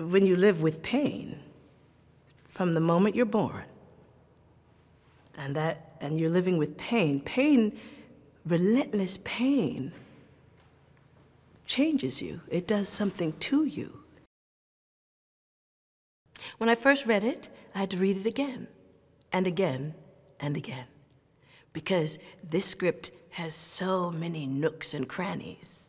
when you live with pain from the moment you're born, and you're living with pain, relentless pain changes you. It does something to you. When I first read it, I had to read it again, and again, and again, because this script has so many nooks and crannies.